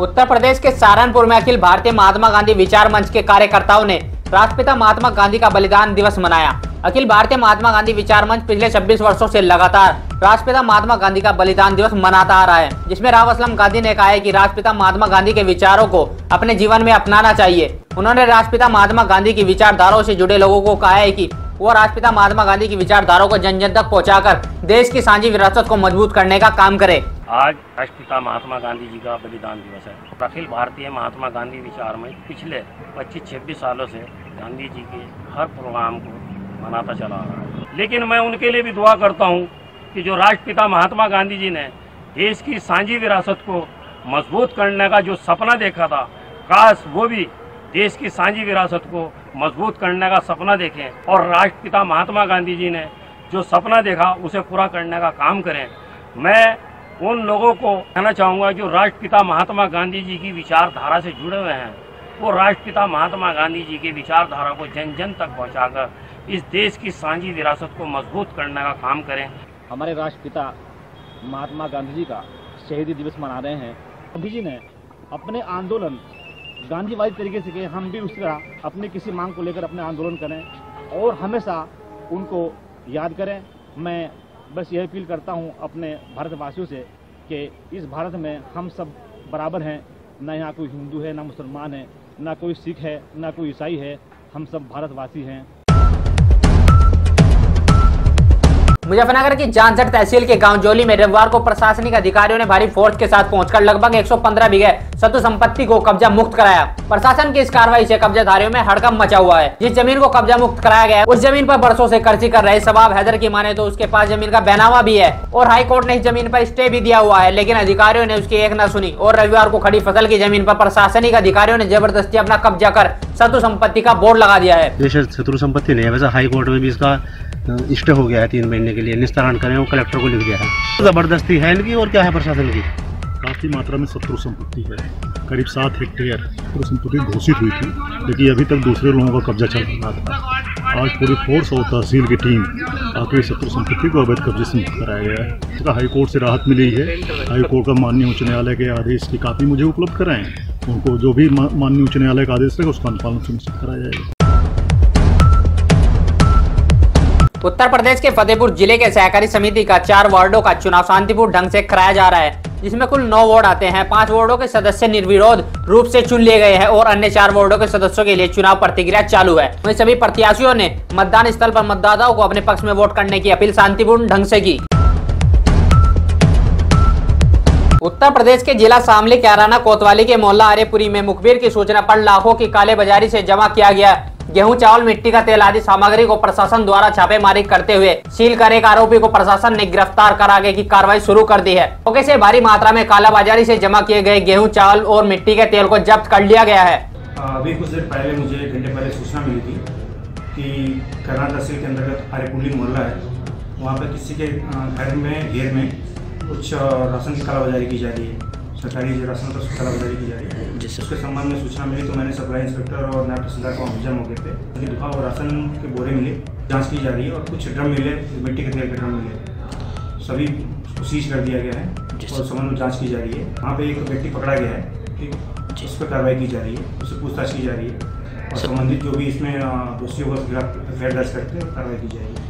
उत्तर प्रदेश के सहारनपुर में अखिल भारतीय महात्मा गांधी विचार मंच के कार्यकर्ताओं ने राष्ट्रपिता महात्मा गांधी का बलिदान दिवस मनाया। अखिल भारतीय महात्मा गांधी विचार मंच पिछले 26 वर्षों से लगातार राष्ट्रपिता महात्मा गांधी का बलिदान दिवस मनाता आ रहा है, जिसमें राव असलम गांधी ने कहा है कि राष्ट्रपिता महात्मा गांधी के विचारों को अपने जीवन में अपनाना चाहिए। उन्होंने राष्ट्रपिता महात्मा गांधी की विचारधाराओं से जुड़े लोगों को कहा है कि वो राष्ट्रपिता महात्मा गांधी की विचारधाराओं को जन जन तक पहुंचाकर देश की साझी विरासत को मजबूत करने का काम करे। आज राष्ट्रपिता महात्मा गांधी जी का बलिदान दिवस है। अखिल भारतीय महात्मा गांधी विचार में पिछले 25-26 सालों से गांधी जी के हर प्रोग्राम को मनाता चला आ रहा है, लेकिन मैं उनके लिए भी दुआ करता हूं कि जो राष्ट्रपिता महात्मा गांधी जी ने देश की साझी विरासत को मजबूत करने का जो सपना देखा था, काश वो भी देश की साझी विरासत को मजबूत करने का सपना देखें और राष्ट्रपिता महात्मा गांधी जी ने जो सपना देखा उसे पूरा करने का काम करें। मैं उन लोगों को कहना चाहूँगा जो राष्ट्रपिता महात्मा गांधी जी की विचारधारा से जुड़े हुए हैं, वो राष्ट्रपिता महात्मा गांधी जी की विचारधारा को जन जन तक पहुँचाकर इस देश की साझी विरासत को मजबूत करने का काम करें। हमारे राष्ट्रपिता महात्मा गांधी जी का शहीदी दिवस मना रहे हैं। गांधी जी ने अपने आंदोलन गांधीवादी तरीके से किए, हम भी उस तरह अपनी किसी मांग को लेकर अपने आंदोलन करें और हमेशा उनको याद करें। मैं बस यह अपील करता हूं अपने भारतवासियों से कि इस भारत में हम सब बराबर हैं, ना यहाँ कोई हिंदू है, ना मुसलमान है, ना कोई सिख है, ना कोई ईसाई है, हम सब भारतवासी हैं। मुजफ्फरनगर की जानसठ तहसील के गांव जोली में रविवार को प्रशासनिक अधिकारियों ने भारी फोर्स के साथ पहुंचकर लगभग 115 बीघे शत्रु संपत्ति को कब्जा मुक्त कराया। प्रशासन की इस कार्रवाई से कब्जाधारियों में हड़कंप मचा हुआ है। जिस जमीन को कब्जा मुक्त कराया गया उस जमीन पर बरसों से कर्जी कर रहे सबाब हैदर की माने तो उसके पास जमीन का बैनामा भी है और हाई कोर्ट ने इस जमीन पर स्टे भी दिया हुआ है, लेकिन अधिकारियों ने उसकी एक न सुनी और रविवार को खड़ी फसल की जमीन पर प्रशासनिक अधिकारियों ने जबरदस्ती अपना कब्जा कर शत्रु संपत्ति का बोर्ड लगा दिया है। शत्रु संपत्ति नहीं है, वैसे हाई कोर्ट में भी इसका स्टे हो गया है 3 महीने के लिए, निस्तारण करें वो कलेक्टर को लिख दिया है। जबरदस्ती है इनकी और क्या है प्रशासन की। काफ़ी मात्रा में शत्रु संपत्ति है, करीब 7 हेक्टेयर शत्रु संपत्ति घोषित हुई थी, लेकिन अभी तक दूसरे लोगों का कब्जा चल रहा था। आज पूरी फोर्स और तहसील की टीम आकर शत्रु संपत्ति को अवैध कब्जे से मुक्त कराया गया है। इसका हाई कोर्ट से राहत मिली है। हाई कोर्ट का माननीय उच्च न्यायालय के आदेश की कापी मुझे उपलब्ध कराएं, उनको जो भी माननीय उच्च न्यायालय का आदेश रहेगा उसका अनुपालन सुनिश्चित कराया जाएगा। उत्तर प्रदेश के फतेहपुर जिले के सहकारी समिति का 4 वार्डों का चुनाव शांतिपूर्ण ढंग से कराया जा रहा है, जिसमें कुल 9 वार्ड आते हैं। 5 वार्डों के सदस्य निर्विरोध रूप से चुन लिए गए हैं और अन्य 4 वार्डों के सदस्यों के लिए चुनाव प्रक्रिया चालू है। वहीं सभी प्रत्याशियों ने मतदान स्थल पर मतदाताओं को अपने पक्ष में वोट करने की अपील शांतिपूर्ण ढंग से की। उत्तर प्रदेश के जिला शामली कैराना कोतवाली के मोहल्ला आरेपुरी में मुखबिर की सूचना पर लाखों की कालेबाजारी से जमा किया गया गेहूं, चावल, मिट्टी का तेल आदि सामग्री को प्रशासन द्वारा छापेमारी करते हुए सील कर एक आरोपी को प्रशासन ने गिरफ्तार कर आगे की कार्रवाई शुरू कर दी है। मौके से भारी मात्रा में कालाबाजारी से जमा किए गए गेहूं, चावल और मिट्टी के तेल को जब्त कर लिया गया है। अभी कुछ देर पहले मुझे 1 घंटे पहले सूचना मिली थी कि कैराना तहसील के अंतर्गत आरेपुरी मोहल्ला है, वहाँ पर किसी के घर में घेर में कुछ राशन की कालाबाजारी की जा रही है, सरकारी राशन पर कालाबाजारी की जा रही है। उसके संबंध में सूचना मिली तो मैंने सप्लाई इंस्पेक्टर और नायब तहसीलदार को भेजा मौके पे। दुकान और राशन के बोरे मिले, जांच की जा रही है और कुछ ड्रम मिले, मिट्टी के तेल के ड्रम मिले, सभी को सीज कर दिया गया है और संबंध में जाँच की जा रही है। वहाँ पे एक व्यक्ति पकड़ा गया है, ठीक, उस पर कार्रवाई की जा रही है, उससे पूछताछ की जा रही है और संबंधित जो भी इसमें दोषियों के खिलाफ एफआईआर दर्ज करके कार्रवाई की जाएगी।